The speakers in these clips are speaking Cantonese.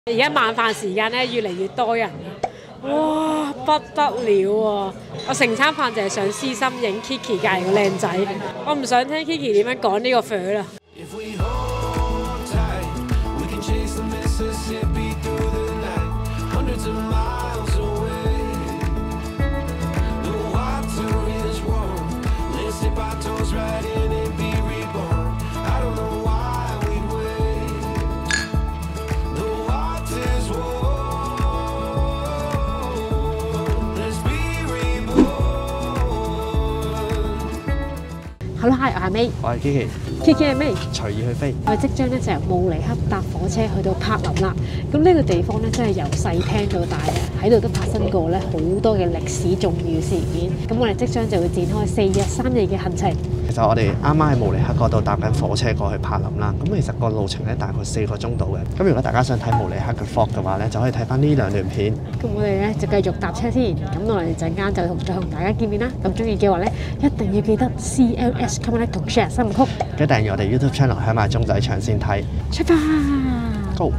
而家晚飯時間咧越嚟越多人啦，哇不得了喎！我成餐飯就係想私心影 Kiki 隔離個靚仔，我唔想聽 Kiki 點樣講呢個fear啦。Hello， hi， 我係 May， 我係 Kiki 係 May， 隨意去飛。 我哋即將咧就由慕尼黑搭火車去到柏林啦。咁呢個地方咧真係由細聽到大嘅，喺度都發生過咧好多嘅歷史重要事件。咁我哋即將就會展開4日3夜嘅行程。 其實我哋啱啱喺慕尼黑嗰度搭緊火車過去柏林啦。咁其實個路程咧大概4個鐘度嘅。咁如果大家想睇慕尼黑嘅 vlog 嘅話咧，就可以睇翻呢2段片。 咁我哋咧就繼續搭車先。咁我哋陣間就再同大家見面啦。咁中意嘅話咧，一定要記得 CLS、comment 同 share 新聞曲。 記得訂閱我哋 YouTube channel， 響埋鐘仔搶先睇。 出發 ！Go！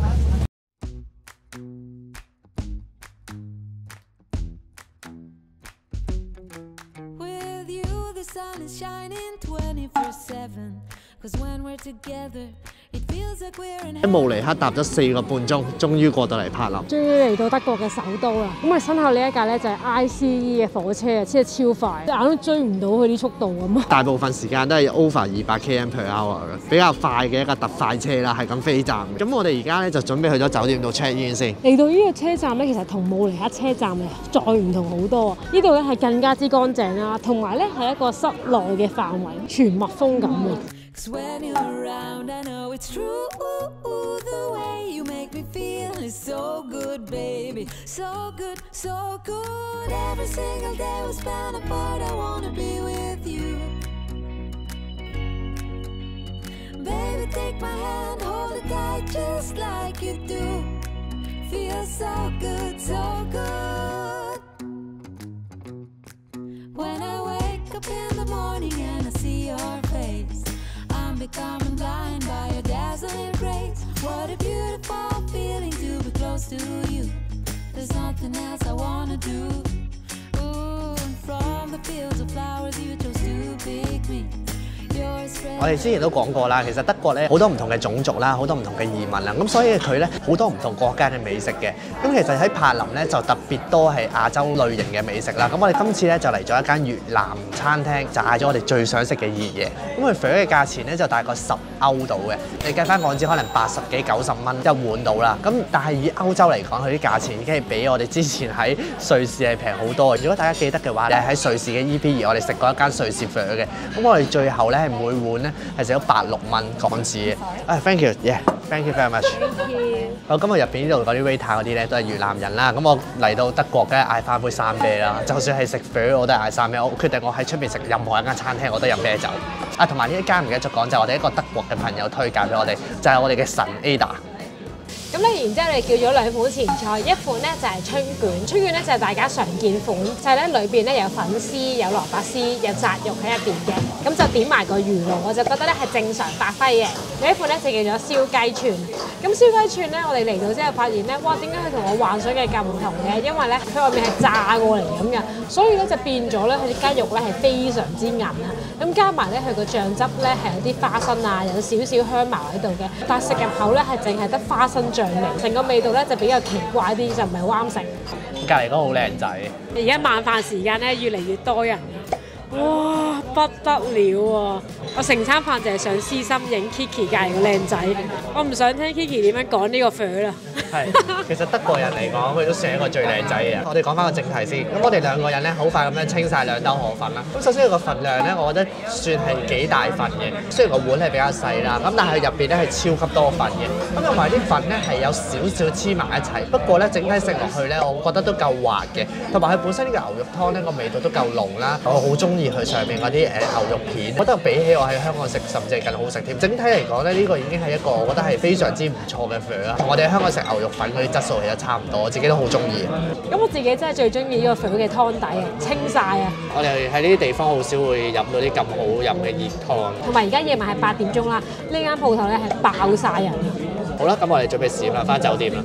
喺慕尼黑搭咗4個半鐘，終於過到嚟柏林。 終於嚟到德國嘅首都啦！咁我哋身後呢一架咧就係 ICE 嘅火車啊，真係超快，眼都追唔到佢啲速度咁啊！ 大部分時間都係 over 200 km/h 嘅，比較快嘅一架特快車啦，係咁飛站。咁我哋而家咧就準備去咗酒店度 check in 先。嚟到呢個車站咧，其實同慕尼黑車站咧再唔同好多啊！呢度咧係更加之乾淨啦，同埋咧係一個室內嘅範圍，全密封咁嘅。When you're around, I know it's true. The way you make me feel is so good, baby. So good, so good. Every single day we spend apart, I wanna be with you. Baby, take my hand, hold it tight just like you do. Feels so good, so good. When I wake up in the morning and I see your face.I'm becoming blind by your dazzling grace. What a beautiful feeling to be close to you. There's nothing else I wanna do. Ooh, and from the fields of flowers you chose to pick me. 我哋之前都講過啦，其實德國咧好多唔同嘅種族啦，好多唔同嘅移民啦，咁所以佢咧好多唔同國家嘅美食嘅。咁其實喺柏林咧就特別多係亞洲類型嘅美食啦。咁我哋今次咧就嚟咗一間越南餐廳，就嗌咗我哋最想食嘅熱嘢。咁佢嘅價錢咧就大概10歐到嘅，你計翻港紙可能80幾90蚊一碗到啦。咁但係以歐洲嚟講，佢啲價錢已經係比我哋之前喺瑞士係平好多。如果大家記得嘅話，你係喺瑞士嘅 EP2，我哋食過一間瑞士粉嘅。咁我哋最後咧係每碗咧係食咗86蚊港紙嘅。thank you，thank you very much。我今日入邊呢度嗰啲 waiter 嗰啲咧都係越南人啦。咁我嚟到德國梗係嗌翻杯生啤啦。就算係食粉我都係嗌生啤。我決定我喺出邊食任何一間餐廳我都飲啤酒。同埋呢一間唔記得咗講就係我哋一個德國嘅朋友推介俾我哋，就係我哋嘅神 Ada。咁咧，然之後我哋叫咗2款前菜，一款咧就係春卷，春卷咧就係大家常見款，就係咧裏邊咧有粉絲、有蘿蔔絲、有扎肉喺入邊嘅，咁就點埋個魚露，我就覺得咧係正常發揮嘅。另一款咧就叫做燒雞串，咁燒雞串咧我哋嚟到之後發現咧，哇點解佢同我幻想嘅咁唔同嘅？因為咧佢外面係炸過嚟咁嘅，所以咧就變咗咧佢啲雞肉咧係非常之韌啊！咁加埋咧佢個醬汁咧係有啲花生啊，有少少香茅喺度嘅，但係食入口咧係淨係得花生醬味，成個味道咧就比較奇怪啲，就唔係好啱食。隔離嗰個好靚仔。 而家晚飯時間咧越嚟越多人啦，哇不得了喎！我成餐飯就係想私心影 Kiki 隔離個靚仔，我唔想聽 Kiki 點樣講呢個fear啦。係， 其實德國人嚟講，佢都算一個最靚仔嘅人。我哋講翻個正題先。咁我哋2個人咧，好快咁樣清晒2兜河粉啦。咁首先佢個份量咧，我覺得算係幾大份嘅。雖然個碗係比較細啦，咁但係入邊咧係超級多份嘅。咁同埋啲粉咧係有少少黐埋一齊。不過咧整體食落去咧，我覺得都夠滑嘅。同埋佢本身呢個牛肉湯咧個味道都夠濃啦。我好中意佢上面嗰啲牛肉片，我覺得比起我喺香港食甚至係更好食添。整體嚟講咧，呢個已經係一個我覺得係非常之唔錯嘅fear啦。同我哋喺香港食牛肉粉嗰啲質素其實差唔多，我自己都好中意。咁我自己真係最中意呢個fear嘅湯底啊，清晒啊！我哋喺呢啲地方好少會飲到啲咁好飲嘅熱湯。同埋而家夜晚係8點鐘啦，呢間鋪頭咧係爆晒人。 好啦，咁我哋準備試啦，翻酒店啦。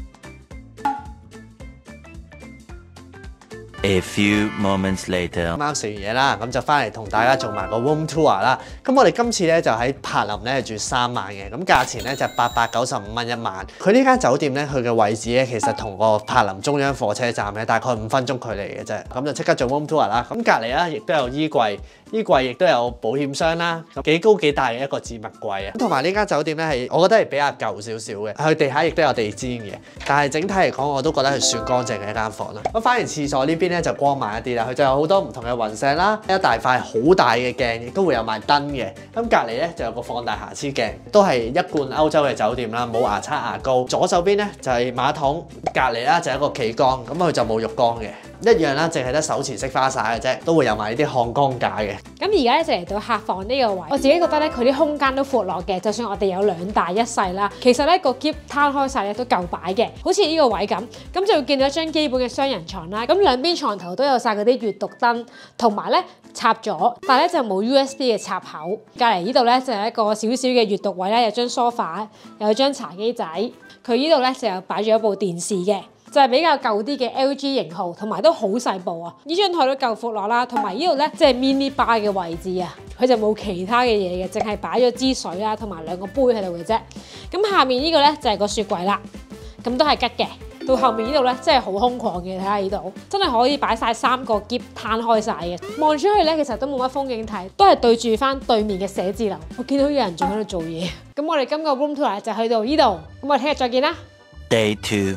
A few moments later， 啱食完嘢啦，咁就翻嚟同大家做埋個 room tour 啦。咁我哋今次咧就喺柏林咧住3晚嘅，咁價錢咧就895蚊1晚。佢呢間酒店咧，佢嘅位置咧其實同個柏林中央火車站咧大概5分鐘距離嘅啫。咁就即刻做 room tour 啦。咁隔離啦，亦都有衣櫃，衣櫃亦都有保險箱啦。咁幾高幾大嘅一個置物櫃啊！同埋呢間酒店咧係，我覺得係比較舊少少嘅。佢地下亦都有地氈嘅，但係整體嚟講我都覺得係算乾淨嘅一間房啦。咁反而廁所呢邊咧就光猛一啲啦，佢就有好多唔同嘅雲石啦，一大塊好大嘅鏡，亦都會有埋燈嘅。咁隔離咧就有個放大瑕疵鏡，都係一貫歐洲嘅酒店啦，冇牙刷牙膏。左手邊咧就係馬桶，隔離啦就係一個企缸，咁佢就冇浴缸嘅。一樣啦，淨係得手持式花灑嘅啫，都會有埋呢啲烘缸架嘅。 咁而家咧就嚟到客房呢個位，我自己覺得咧佢啲空間都闊落嘅，就算我哋有2大1細啦，其實咧個篋攤開晒咧都夠擺嘅，好似呢個位咁，咁就會見到一張基本嘅雙人床啦。咁兩邊床頭都有晒嗰啲閱讀燈，同埋咧插咗，但係咧就冇 USB 嘅插口。隔離呢度咧就係一個小小嘅閱讀位啦，有張梳化，有張茶幾仔。佢呢度咧就有擺咗一部電視嘅。就係比較舊啲嘅 LG 型號，同埋都好細部啊！呢張台都夠闊落啦，同埋呢度咧即係 mini bar 嘅位置啊，佢就冇其他嘅嘢嘅，淨係擺咗支水啦，同埋2個杯喺度嘅啫。咁下面呢個咧就係個雪櫃啦，咁都係吉嘅。到後面呢度咧真係好空曠嘅，睇下呢度真係可以擺晒3個篋攤開晒嘅。望出去咧其實都冇乜風景睇，都係對住翻對面嘅寫字樓。我見到有人仲喺度做嘢。咁我哋今個 room tour 就去到呢度，咁我哋聽日再見啦。 Day 2。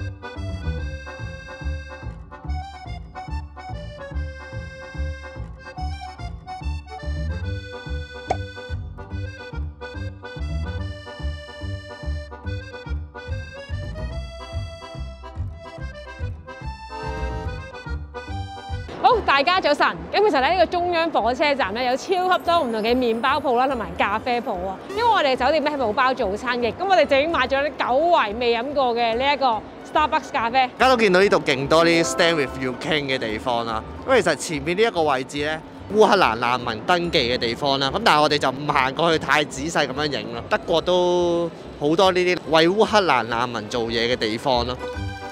好，大家早晨。咁其實咧呢個中央火車站咧有超級多唔同嘅麵包鋪啦，同埋咖啡鋪啊。因為我哋酒店咧係冇包早餐嘅，咁我哋就已經買咗啲久違未飲過嘅呢一個 Starbucks 咖啡。 大家都見到呢度勁多啲 Stand with Ukraine 嘅地方啦。咁其實前面呢一個位置咧，烏克蘭難民登記嘅地方啦。咁但係我哋就唔行過去太仔細咁樣影咯。德國都好多呢啲為烏克蘭難民做嘢嘅地方咯。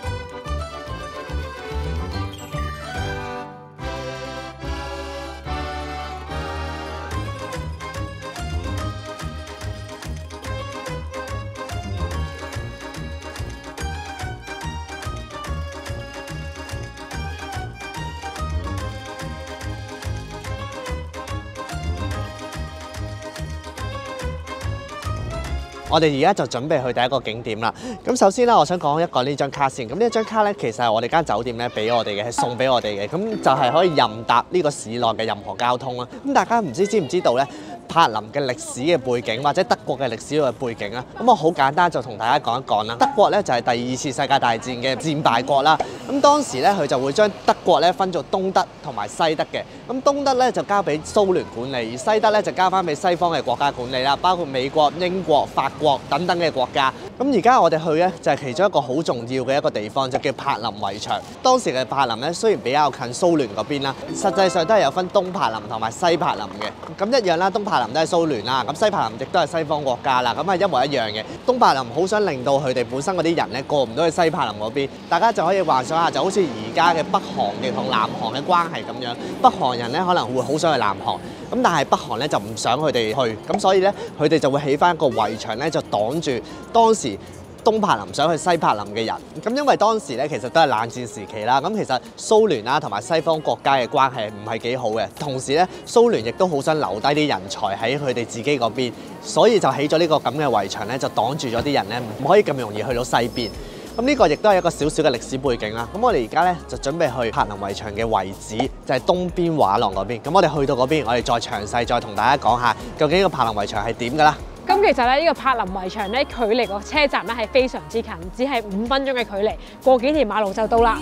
我哋而家就準備去第一個景點啦。咁首先咧，我想講一個呢張卡先。咁呢一張卡咧，其實係我哋間酒店咧俾我哋嘅，係送俾我哋嘅。咁就係可以任搭呢個市內嘅任何交通啦。咁大家唔知唔知道咧，柏林嘅歷史嘅背景或者德國嘅歷史嘅背景啊？咁我好簡單就同大家講一講啦。德國咧就係第2次世界大戰嘅戰敗國啦。咁當時咧佢就會將德國咧分做東德同埋西德嘅。咁東德咧就交俾蘇聯管理，而西德咧就交翻俾西方嘅國家管理啦，包括美國、英國、法國等等嘅國家。咁而家我哋去咧就係其中一個好重要嘅一個地方，就叫柏林圍牆。當時嘅柏林咧雖然比較近蘇聯嗰邊啦，實際上都係有分東柏林同埋西柏林嘅。咁一樣啦，東柏林都係蘇聯啦，咁西柏林亦都係西方國家啦，咁係一模一樣嘅。東柏林好想令到佢哋本身嗰啲人咧過唔到去西柏林嗰邊，大家就可以幻想下，就好似而家嘅北韓嘅同南韓嘅關係咁樣。北韓人咧可能會好想去南韓，咁但係北韓咧就唔想佢哋去，咁所以咧佢哋就會起翻一個圍牆咧，就擋住當時東柏林想去西柏林嘅人。咁因為當時咧其實都係冷戰時期啦，咁其實蘇聯啦同埋西方國家嘅關係唔係幾好嘅，同時咧蘇聯亦都好想留低啲人才喺佢哋自己嗰邊，所以就起咗呢個咁嘅圍牆咧，就擋住咗啲人咧唔可以咁容易去到西邊。咁呢個亦都係一個小小嘅歷史背景啦。咁我哋而家咧就準備去柏林圍牆嘅位置，就係東邊畫廊嗰邊。咁我哋去到嗰邊，我哋再詳細再同大家講下究竟呢個柏林圍牆係點㗎啦。 咁其實咧，呢個柏林圍牆咧，距離個車站咧係非常之近，只係5分鐘嘅距離，過幾條馬路就到啦。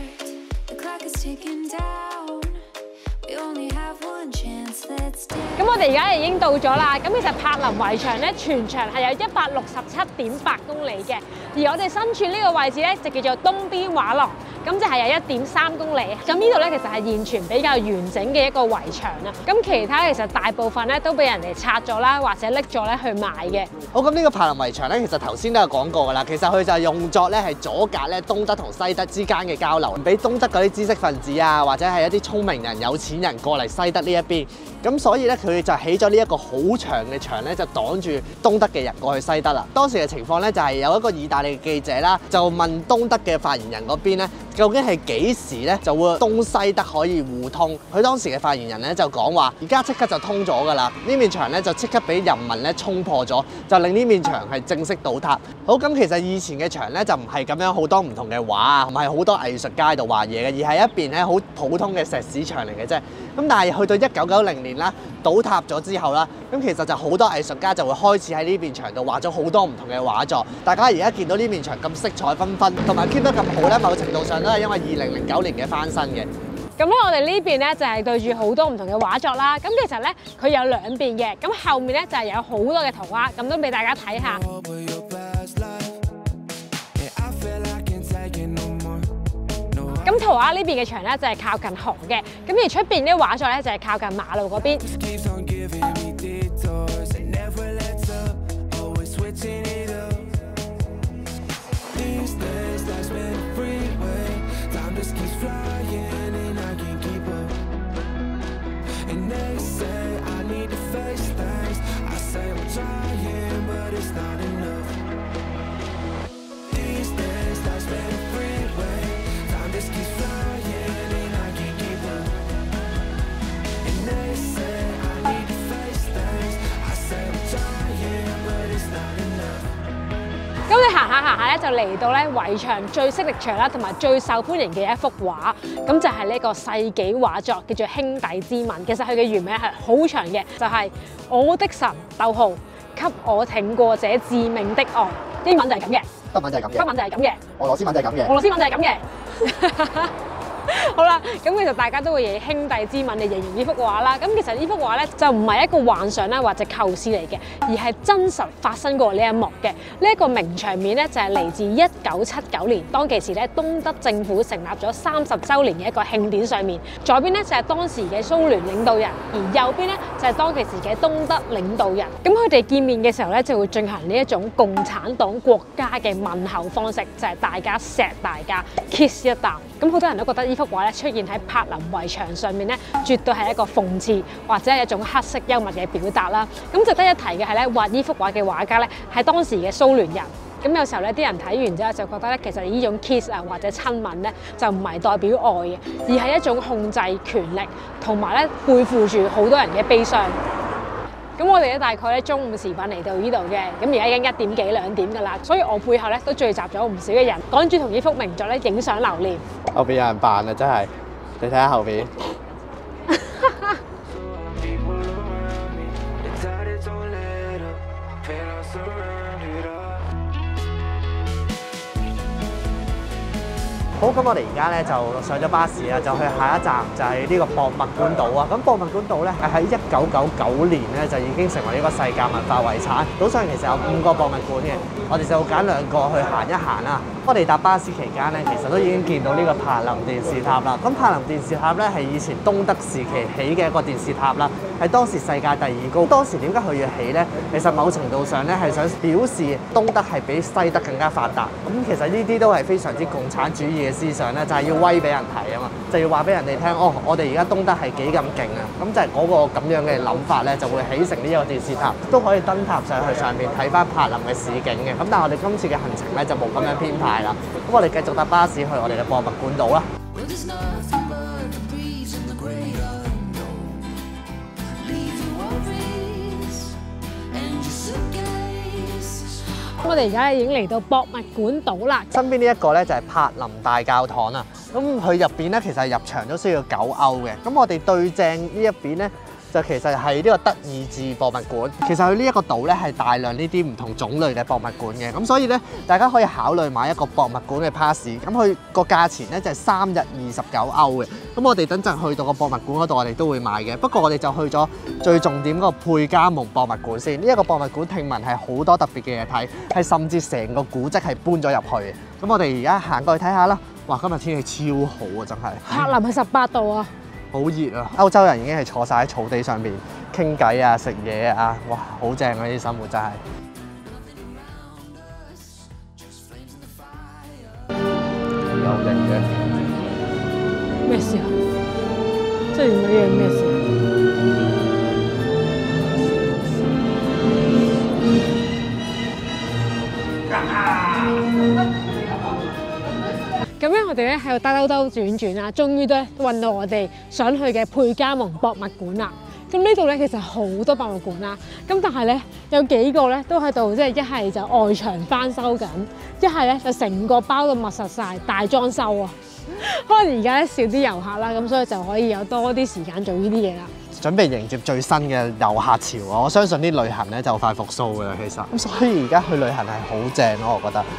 咁我我哋而家已經到咗啦。咁其實柏林圍牆咧，全長係有167.8公里嘅，而我哋身處呢個位置咧，就叫做東邊畫廊，咁就係有1.3公里。咁呢度咧，其實係現存比較完整嘅一個圍牆啊。咁其他其實大部分咧都俾人哋拆咗啦，或者拎咗咧去賣嘅。 好，咁呢個柏林圍牆咧，其實頭先都有講過㗎啦。其實佢就係用作咧係阻隔咧東德同西德之間嘅交流，唔俾東德嗰啲知識分子啊，或者係一啲聰明人、有錢人過嚟西德呢一邊。咁所以咧，佢就起咗呢一個好長嘅牆咧，就擋住東德嘅人過去西德啦。當時嘅情況咧，就係有一個意大利記者啦，就問東德嘅發言人嗰邊咧，究竟係幾時咧就會東西德可以互通？佢當時嘅發言人咧就講話，而家即刻就通咗㗎啦！呢面牆咧就即刻俾人民咧衝破咗，就令呢面牆係正式倒塌。好，咁其實以前嘅牆咧就唔係咁樣好多唔同嘅畫，唔係好多藝術家喺度畫嘢嘅，而係一邊咧好普通嘅石屎牆嚟嘅啫。咁但係去到1990年啦，倒塌咗之後啦，咁其實就好多藝術家就會開始喺呢面牆度畫咗好多唔同嘅畫作。大家而家見到呢面牆咁色彩繽紛，同埋 keep 得咁好咧，某程度上都係因為2009年嘅翻新嘅。 咁咧，我哋呢邊咧就係對住好多唔同嘅畫作啦。咁其實咧，佢有兩邊嘅，咁後面咧就係有好多嘅圖畫，咁都俾大家睇下。咁圖畫呢邊嘅牆咧就係靠近河嘅，咁而出邊啲畫作咧就係靠近馬路嗰邊。咁你行下咧，就嚟到咧圍牆最色力場啦，同埋最受歡迎嘅一幅畫，咁就係呢個世紀畫作，叫做《兄弟之吻》。其實佢嘅原名係好長嘅，就係我的神，逗號，給我挺過這致命的愛。英文就係咁嘅， 德文就係咁嘅， 德文就係咁嘅， 俄羅斯文就係咁嘅， 俄羅斯文就係咁嘅。好啦，咁其實大家都會以兄弟之吻嚟形容呢幅畫啦。咁其實呢幅畫咧就唔係一個幻想啦或者構思嚟嘅，而係真實發生過呢一幕嘅。呢一個名場面咧就係嚟自1979年，當其時咧東德政府成立咗30週年嘅一個慶典上面。左邊咧就係當時嘅蘇聯領導人，而右邊咧就係當其時嘅東德領導人。咁佢哋見面嘅時候咧就會進行呢一種共產黨國家嘅問候方式，就係大家錫大家 kiss 一啖。咁好多人都覺得呢幅畫咧出現喺柏林圍牆上面咧，絕對係一個諷刺或者係一種黑色幽默嘅表達啦。咁值得一提嘅係咧，畫呢幅畫嘅畫家咧係當時嘅蘇聯人。咁有時候咧，啲人睇完之後就覺得咧，其實呢種 kiss 啊或者親吻咧，就唔係代表愛嘅，而係一種控制權力同埋咧背負住好多人嘅悲傷。咁我哋咧大概咧中午時分嚟到呢度嘅，咁而家已經1點幾2點㗎啦，所以我背後咧都聚集咗唔少嘅人，趕住同呢幅名作咧影相留念。 後邊有人扮啊，真係，你睇下後邊。好，咁我哋而家咧就上咗巴士啦，就去下一站就係呢個博物館島啊。咁博物館島咧係喺1999年咧就已經成為呢個世界文化遺產。島上其實有5個博物館嘅，我哋就揀2個去行一行啦。我哋搭巴士期間咧，其實都已經見到呢個柏林電視塔啦。咁柏林電視塔咧係以前東德時期起嘅一個電視塔啦，係當時世界第2高。當時點解佢要起咧？其實某程度上咧係想表示東德係比西德更加發達。咁其實呢啲都係非常之共產主義嘅思想咧，就係要威俾人睇啊嘛，就要話俾人哋聽，哦，我哋而家東德係幾咁勁啊！咁就係嗰個咁樣嘅諗法咧，就會起成呢個電視塔，都可以登塔上去上面睇翻柏林嘅市景嘅。咁但係我哋今次嘅行程咧就冇咁樣編排啦。咁我哋繼續搭巴士去我哋嘅博物館島啦。 我哋而家已經嚟到博物館島啦。 身邊呢一個咧就係柏林大教堂啊。咁佢入邊咧其實入場都需要9歐嘅。咁我哋對正呢一邊咧就其實係呢個德意志博物館。其實佢呢一個島咧係大量呢啲唔同種類嘅博物館嘅，咁所以咧大家可以考慮買一個博物館嘅 pass。咁佢個價錢咧就係3日29歐嘅。咁我哋等陣去到個博物館嗰度，我哋都會買嘅。不過我哋就去咗最重點嗰個佩加蒙博物館先。呢一個博物館聽聞係好多特別嘅嘢睇，係甚至成個古蹟係搬咗入去嘅。咁我哋而家行過去睇下啦。哇！今日天氣超好啊，真係。 柏林係18度啊！ 好熱啊！歐洲人已經係坐晒喺草地上邊傾偈啊、食嘢啊，哇！好正啊！呢啲生活真係。有型嘅。 咩事啊？即係呢樣咩事？咁樣我哋咧喺度兜兜轉轉啦，終於都運到我哋想去嘅佩加蒙博物館啦。咁呢度咧其實好多博物館啦，咁但係咧有幾個咧都喺度，即係一係就外牆翻修緊，一係咧就成個包到密實晒，大裝修啊！可能而家咧少啲遊客啦，咁所以就可以有多啲時間做呢啲嘢啦。 準備迎接最新嘅遊客潮啊！我相信啲旅行咧就快復甦㗎啦，其實咁所以而家去旅行係好正咯，我覺得。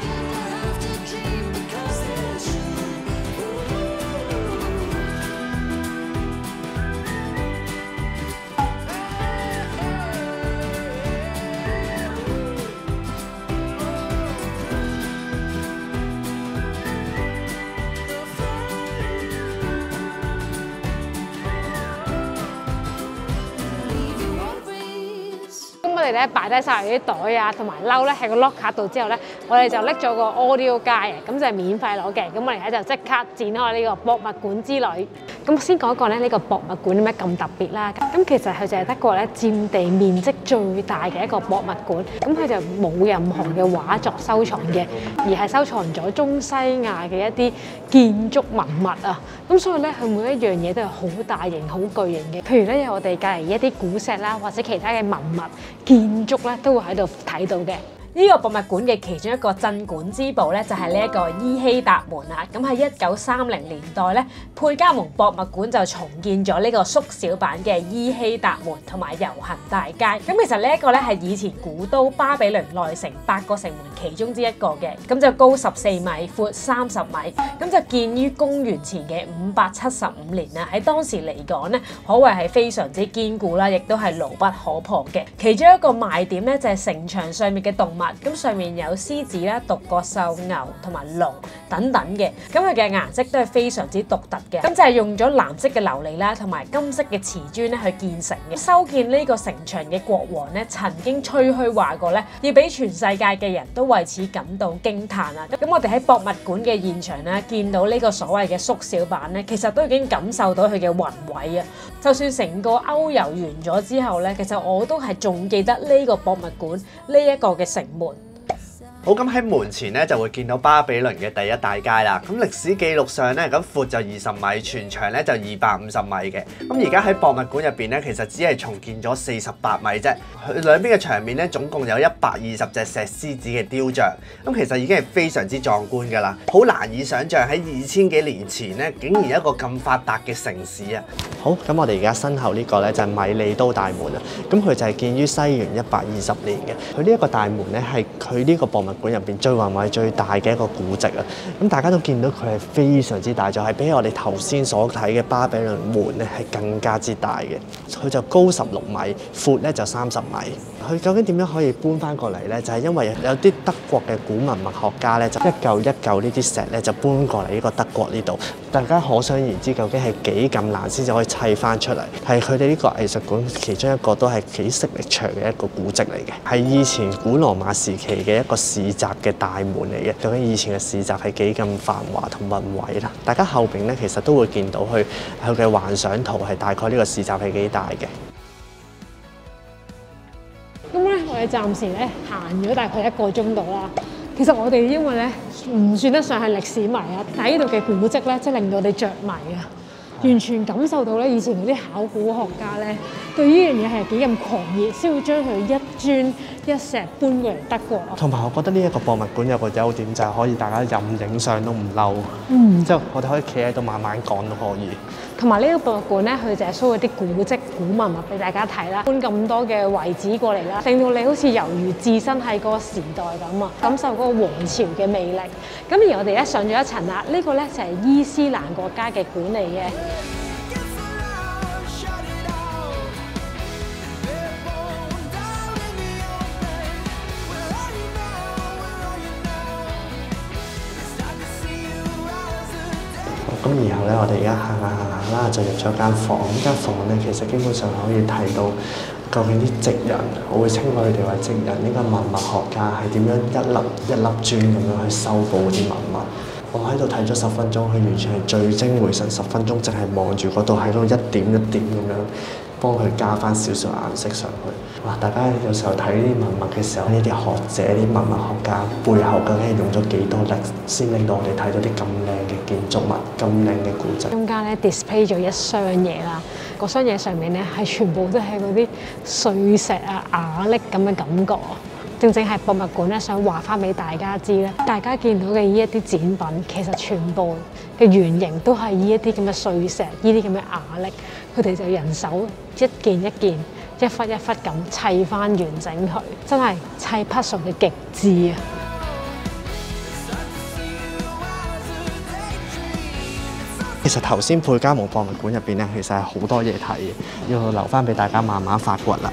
我哋咧擺低晒啲袋啊，同埋褸咧喺個 locker 度之後咧，我哋就拎咗個 audio guide，咁就係免費攞嘅。咁我哋咧就即刻展開呢個博物館之旅。咁先講一講咧呢個博物館點解咁特別啦。咁其實佢就係德國咧佔地面積最大嘅一個博物館。咁佢就冇任何嘅畫作收藏嘅，而係收藏咗中西亞嘅一啲建築文物啊。咁所以咧佢每一樣嘢都係好大型、好巨型嘅。譬如咧有我哋隔離一啲古石啦，或者其他嘅文物。建築咧都會喺度睇到嘅。呢個博物館嘅其中一個鎮館之寶咧，就係呢一個伊希達門啦。咁喺1930年代咧，佩加蒙博物館就重建咗呢個縮小版嘅伊希達門同埋遊行大街。咁其實呢一個咧係以前古都巴比倫內城8個城門其中之一個嘅。咁就高14米，闊30米。咁就建於公元前嘅575年啦。喺當時嚟講咧，可謂係非常之堅固啦，亦都係牢不可破嘅。其中一個賣點咧就係城牆上面嘅動物。咁上面有獅子啦、獨角獸、牛同埋龍等等嘅，咁佢嘅顏色都係非常之獨特嘅。咁就係用咗藍色嘅琉璃啦，同埋金色嘅瓷磚咧去建成嘅。修建呢個城牆嘅國王咧，曾經吹噓話過咧，要俾全世界嘅人都為此感到驚歎啊！咁我哋喺博物館嘅現場咧，見到呢個所謂嘅縮小版咧，其實都已經感受到佢嘅宏偉啊！就算成個歐遊完咗之後咧，其實我都係仲記得呢個博物館呢一個嘅城門。 好，咁喺門前咧就會見到巴比倫嘅第一大街啦。咁歷史記錄上咧，咁闊就20米，全長咧就250米嘅。咁而家喺博物館入邊咧，其實只係重建咗48米啫。佢兩邊嘅牆面咧，總共有120隻石獅子嘅雕像。咁其實已經係非常之壯觀㗎啦。好難以想像喺2000幾年前咧，竟然一個咁發達嘅城市啊！好，咁我哋而家身後呢個咧就係米利都大門啊。咁佢就係建於西元120年嘅。佢呢一個大門咧係佢呢個博物館入邊最宏偉最大嘅一個古蹟啊！咁大家都見到佢係非常之大，就係比我哋頭先所睇嘅巴比倫門咧係更加之大嘅。佢就高16米，闊咧就30米。佢究竟點樣可以搬翻過嚟咧？就係因為有啲德國嘅古文物學家咧，就一嚿一嚿呢啲石咧就搬過嚟呢個德國呢度。大家可想而知，究竟係幾咁難先至可以砌翻出嚟。係佢哋呢個藝術館其中一個都係幾色力場嘅一個古蹟嚟嘅，係以前古羅馬時期嘅一個市集嘅大門嚟嘅。究竟以前嘅市集係幾咁繁華同宏偉啦？大家後邊咧其實都會見到佢嘅幻想圖係大概呢個市集係幾大嘅。 咁咧，我哋暫時咧行咗大概1個鐘度啦。其實我哋因為咧唔算得上係歷史迷啊，但係呢度嘅古蹟咧，即係令到我哋着迷啊，完全感受到咧以前嗰啲考古學家咧對呢樣嘢係幾咁狂熱，先會將佢一磚一石搬過嚟德國。 同埋我覺得呢一個博物館有個優點就係可以大家任影相都唔嬲，之後我哋可以企喺度慢慢講都可以。 同埋呢個博物館咧，佢就係 show 嗰啲古蹟古文物俾大家睇啦，搬咁多嘅遺址過嚟啦，令到你好似猶如置身喺嗰個時代咁啊，感受嗰個皇朝嘅魅力。咁而我哋一上咗一層啦，呢個咧就係伊斯蘭國家嘅館嚟嘅。 咁然後咧，我哋而家行下啦，就入咗間房。呢間房咧，其實基本上可以睇到究竟啲職人，我會稱佢哋為職人。呢個文物學家係點樣一粒一粒磚咁樣去修補嗰啲文物。我喺度睇咗10分鐘，佢完全係聚精會神10分鐘，淨係望住嗰度喺度一點一點咁樣幫佢加翻少少顏色上去。哇！大家有時候睇呢啲文物嘅時候，呢啲學者、啲文物學家背後究竟係用咗幾多力，先令到我哋睇到啲咁靚嘅建築物、咁靚嘅古蹟。 中間咧 display 咗一箱嘢啦，個箱嘢上面咧係全部都係嗰啲碎石啊、瓦礫咁嘅感覺。正正係博物館咧，想話翻俾大家知咧，大家見到嘅呢一啲展品，其實全部嘅原型都係呢一啲咁嘅碎石、呢啲咁嘅瓦礫，佢哋就人手一件一件、一忽一忽咁砌翻完整佢，真係砌 puzzle 嘅極致啊！ 其實頭先佩加蒙博物館入邊咧，其實係好多嘢睇嘅，要留翻俾大家慢慢發掘啦。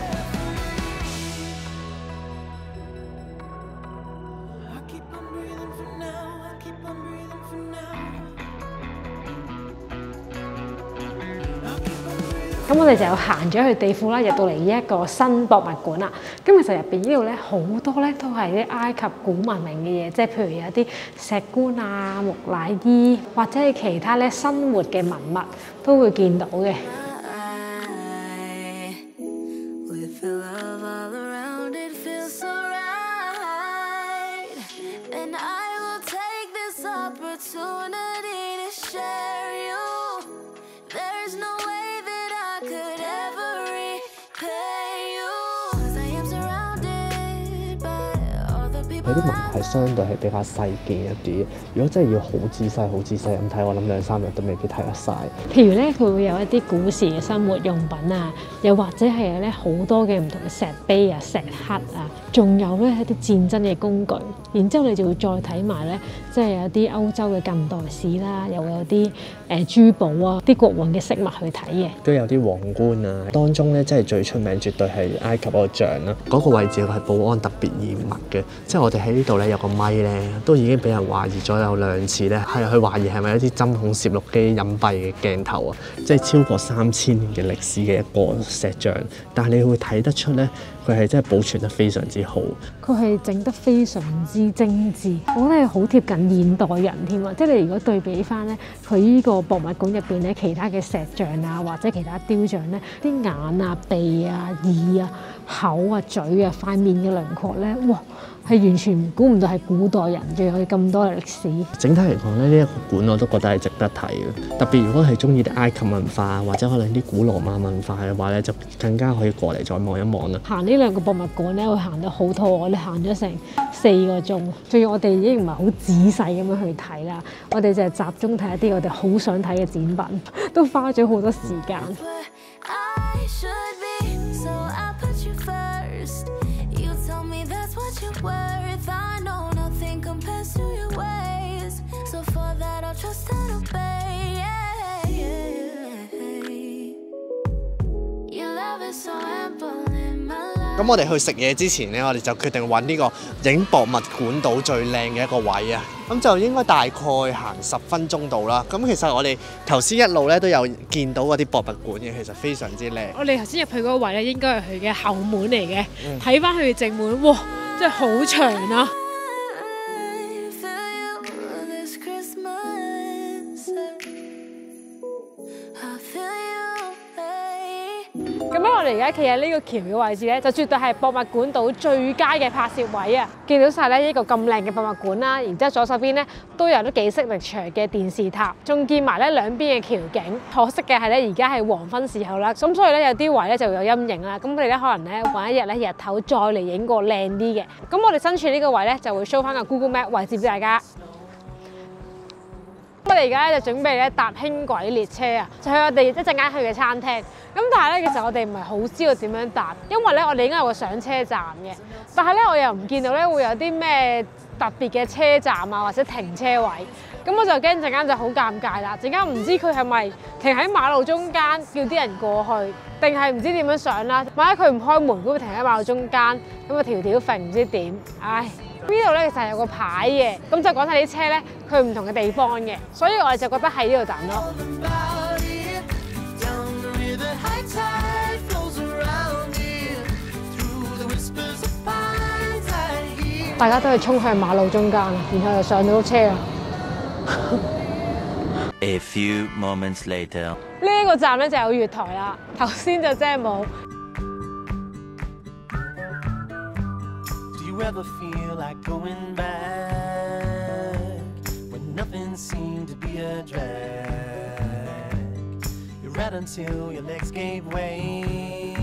咁我哋就行咗去地庫啦，入到嚟呢一個新博物館啦。咁其實入邊呢度咧好多咧都係啲埃及古文明嘅嘢，即係譬如有啲石棺啊、木乃伊或者係其他咧生活嘅文物都會見到嘅。 有啲文係相對係比較細件一啲，如果真係要好仔細、好仔細咁睇，我諗2-3日都未必睇得晒。 譬如咧，佢會有一啲古時嘅生活用品啊，又或者係咧好多嘅唔同嘅石碑啊、石刻啊，仲有咧一啲戰爭嘅工具。然之後你就會再睇埋咧，即係有啲歐洲嘅近代史啦，又會有啲珠寶啊、啲國王嘅飾物去睇嘅。 都有啲皇冠啊，當中咧真係最出名，絕對係埃及嗰個像啦。嗰個位置係保安特別嚴密嘅，即係我哋喺呢度咧有個咪咧，都已經俾人懷疑咗有2次咧，係佢懷疑係咪一啲針孔攝錄機隱蔽嘅鏡頭啊，即係超過3000年嘅歷史嘅一個石像，但係你會睇得出咧，佢係真係保存得非常之好。 佢係整得非常之精緻，我覺得係好貼近現代人添啊！即係你如果對比翻咧，佢呢個博物館入邊咧，其他嘅石像啊，或者其他雕像咧，啲眼啊、鼻啊、耳啊、口啊、嘴啊、塊面嘅輪廓咧，哇！係完全估唔到係古代人，仲有咁多歷史。 整體嚟講咧，呢一個館我都覺得係值得睇嘅。特別如果係中意啲埃及文化或者可能啲古羅馬文化嘅話咧，就更加可以過嚟再望一望啦。 行呢2個博物館咧，會行得好肚餓，我哋行咗成4個鐘，仲要我哋已經唔係好仔細咁樣去睇啦，我哋就係集中睇一啲我哋好想睇嘅展品，都花咗好多時間。 咁我哋去食嘢之前咧，我哋就決定揾呢個影博物館島最靚嘅一個位啊！咁就應該大概行10分鐘到啦。咁其實我哋頭先一路咧都有見到嗰啲博物館嘅，其實非常之靚。 我哋頭先入去嗰個位咧，應該係佢嘅後門嚟嘅。睇翻佢嘅正門，哇！真係好長啊！咁咧，我哋哋而家企喺呢個橋嘅位置咧，就絕對係博物館島最佳嘅拍攝位啊！見到晒咧呢個咁靚嘅博物館啦，然之後左手邊咧都有啲幾色力場嘅電視塔，仲見埋咧兩邊嘅橋景。可惜嘅係咧，而家係黃昏時候啦，咁所以咧有啲位咧就會有陰影啦。咁我哋咧可能咧揾一日咧日頭再嚟影個靚啲嘅。咁我哋身處呢個位咧就會 show 翻個 Google Map 位置俾大家。我哋而家咧就準備咧搭輕軌列車啊，就去我哋一陣間去嘅餐廳。咁但係咧，其實我哋唔係好知道點樣搭，因為咧我哋應該有個上車站嘅，但係咧我又唔見到咧會有啲咩特別嘅車站啊或者停車位。咁我就驚陣間就好尷尬啦，陣間唔知佢係咪停喺馬路中間叫啲人過去，定係唔知點樣上啦？萬一佢唔開門，咁會停喺馬路中間，咁啊條條揈唔知點，唉！呢度咧其實係有個牌嘅，咁就講晒啲車咧去唔同嘅地方嘅，所以我哋就覺得喺呢度站咯。大家都係衝向馬路中間，然後就上到車啦。 A few moments later， 呢一個站咧就有月台啦，頭先就真係冇。 Ever feel like going back when nothing seemed to be a drag? You read until your legs gave way.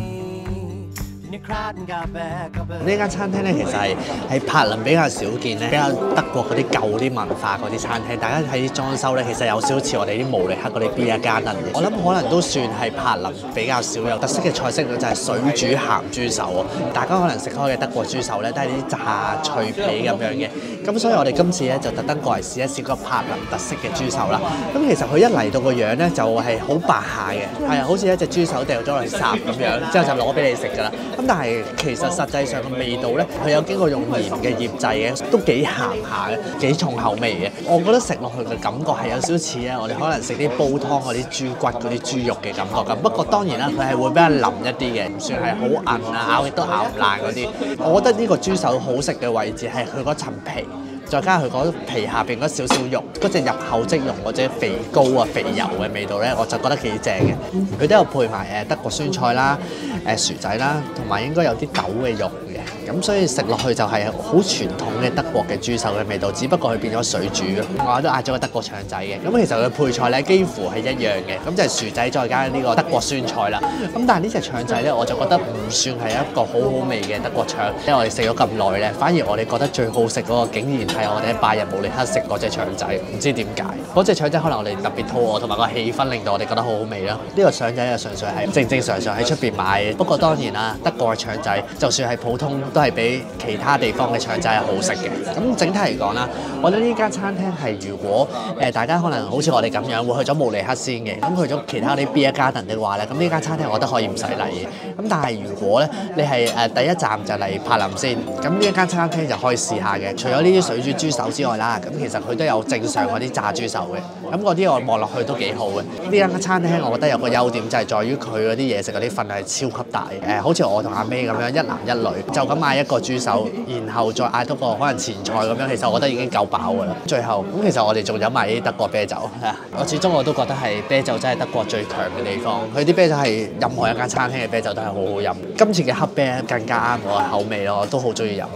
呢間餐廳咧，其實係柏林比較少見咧，比較德國嗰啲舊啲文化嗰啲餐廳。大家睇啲裝修咧，其實有少少似我哋啲慕尼黑嗰啲 Beer Garden 嘅。我諗可能都算係柏林比較少有特色嘅菜式就係水煮鹹豬手啊！大家可能食開嘅德國豬手咧，都係啲炸脆皮咁樣嘅。咁所以我哋今次咧就特登過嚟試一試個柏林特色嘅豬手啦。咁其實佢一嚟到個樣咧就係好白下嘅，係啊，好似一隻豬手掉咗落去烚咁樣，之後就攞俾你食㗎啦。咁但係其實實際上嘅味道咧，佢有經過用鹽嘅醃製嘅，都幾鹹下嘅，幾重口味嘅。我覺得食落去嘅感覺係有少少似咧，我哋可能食啲煲湯嗰啲豬骨嗰啲豬肉嘅感覺咁。不過當然啦，佢係會比較腍一啲嘅，唔算係好韌啊，咬亦都咬唔爛嗰啲。我覺得呢個豬手好食嘅位置係佢嗰層皮。再加佢嗰皮下邊嗰少少肉，嗰隻入口即溶或者肥膏啊、肥油嘅味道咧，我就覺得幾正嘅。佢都有配埋德國酸菜啦、薯仔啦，同埋應該有啲豆嘅肉嘅。咁所以食落去就係好傳統嘅德國嘅豬手嘅味道，只不過佢變咗水煮咯。我都嗌咗個德國腸仔嘅。咁其實佢配菜咧幾乎係一樣嘅，咁就係薯仔再加呢個德國酸菜啦。咁但係呢隻腸仔咧，我就覺得唔算係一個好好味嘅德國腸，因為我哋食咗咁耐咧，反而我哋覺得最好食嗰個竟然係我哋喺拜仁慕尼黑食嗰隻腸仔，唔知點解嗰隻腸仔可能我哋特別肚餓，同埋個氣氛令到我哋覺得好好味啦。呢個腸仔就純粹係正正常常喺出邊買，不過當然啦，德國嘅腸仔就算係普通都係比其他地方嘅腸仔係好食嘅。咁整體嚟講啦，我覺得呢間餐廳係如果大家可能好似我哋咁樣會去咗慕尼黑先嘅，咁去咗其他啲 Beer Garden 嘅話咧，咁呢間餐廳我覺得可以唔使嚟嘅。咁但係如果咧你係第一站就嚟柏林先，咁呢一間餐廳就可以試下嘅。除咗呢啲水煮豬手之外啦，咁其實佢都有正常嗰啲炸豬手嘅，咁嗰啲我望落去都幾好嘅。呢間餐廳我覺得有個優點就係在於佢嗰啲嘢食嗰啲份係超級大，好似我同阿 May 咁樣一男一女就咁嗌一個豬手，然後再嗌多個可能前菜咁樣，其實我覺得已經夠飽㗎啦。最後咁其實我哋仲飲埋啲德國啤酒，我始終我都覺得係啤酒真係德國最強嘅地方，佢啲啤酒係任何一間餐廳嘅啤酒都係好好飲。今次嘅黑啤更加啱我嘅口味咯，我都好中意飲。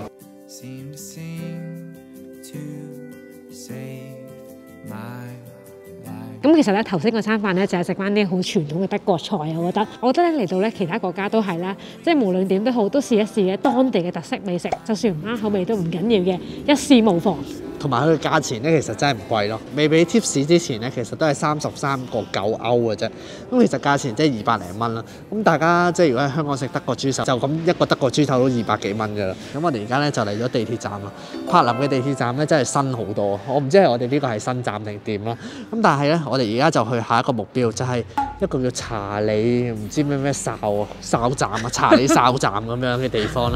咁其實咧頭先個餐飯咧就係食翻啲好傳統嘅德國菜，我覺得咧嚟到咧其他國家都係啦，即係無論點都好，都試一試嘅當地嘅特色美食，就算唔啱口味都唔緊要嘅，一試無妨。 同埋佢嘅價錢咧，其實真係唔貴咯。未俾 tips 之前咧，其實都係33.9歐嘅啫。咁其實價錢即係200零蚊啦。咁大家即係如果喺香港食德國豬手，就咁一個德國豬頭都200幾蚊㗎啦。咁我哋而家咧就嚟咗地鐵站啦。柏林嘅地鐵站咧真係新好多。我唔知係我哋呢個係新站定點啦。咁但係咧，我哋而家就去下一個目標，就係一個叫查理唔知咩哨站啊，查理哨站咁樣嘅地方啦。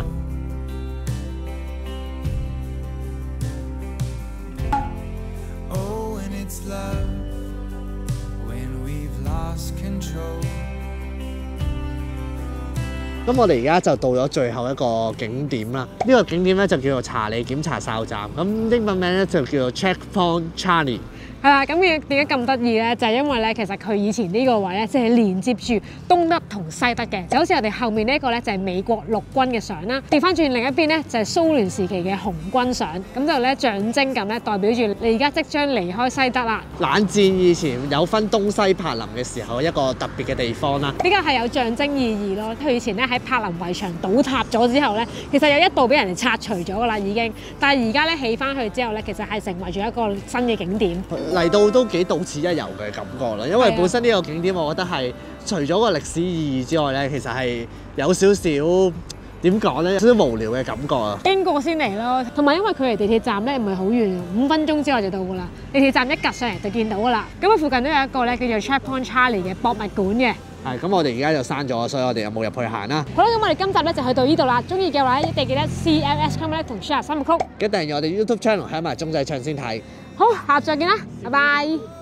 咁我哋而家就到咗最後一個景點啦。呢個景點咧就叫做查理檢查哨站，咁英文名咧就叫做 Checkpoint Charlie。 係啦，咁點解咁得意咧？就係因為咧，其實佢以前呢個位咧，即係連接住東德同西德嘅，就好似我哋後面呢一個咧，就係美國陸軍嘅相啦。調翻轉另一邊咧，就係蘇聯時期嘅紅軍相，咁就咧象徵咁咧，代表住你而家即將離開西德啦。 冷戰以前有分東西柏林嘅時候，一個特別嘅地方啦， 比較係有象徵意義咯。佢以前咧喺柏林圍牆倒塌咗之後咧，其實有一度俾人哋拆除咗噶啦已經，但係而家咧起翻去之後咧，其實係成為咗一個新嘅景點。 嚟到都幾到此一遊嘅感覺啦，因為本身呢個景點我覺得係除咗個歷史意義之外咧，其實係有少少點講咧，有少少無聊嘅感覺啊。 經過先嚟咯，同埋因為佢離地鐵站咧唔係好遠，5分鐘之內就到噶啦。地鐵站一趌上嚟就見到噶啦。咁啊附近都有一個咧叫做 Checkpoint Charlie 嘅博物館嘅。 係，咁我哋而家就閂咗，所以我哋有冇入去行啦？ 好啦，咁我哋今集咧就去到呢度啦。中意嘅話一定記得 CLS comment 同 share 3部曲。 記得訂閱我哋 YouTube channel，喺埋鐘仔唱先睇。 好，下集再見啦，拜拜。